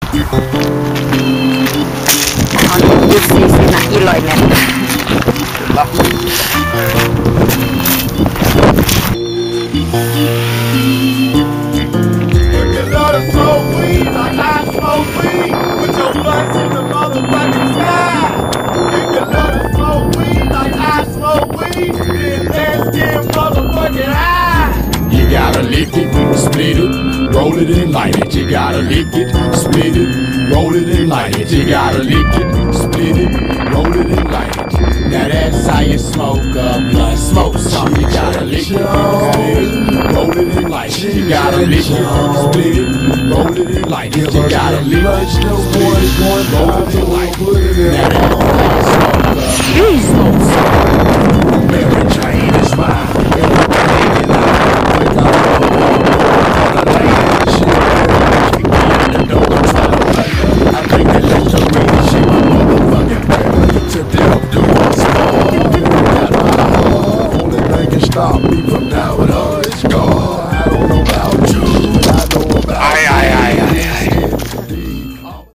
On Jussi siinä iloinen. Kyllä. You gotta lick it, split it, roll it and light it. You gotta lick it, split it, roll it and light it. You gotta lick it, split it, roll it and light it. Now that's how you smoke a blunt. Smoke some. You gotta lick it, split it, roll it and light it. You gotta lick it, split it, roll it and light it. You gotta lick it, split it, roll it and light it. Now that's how you smoke a blunt. Mary Jane is mine. Stop me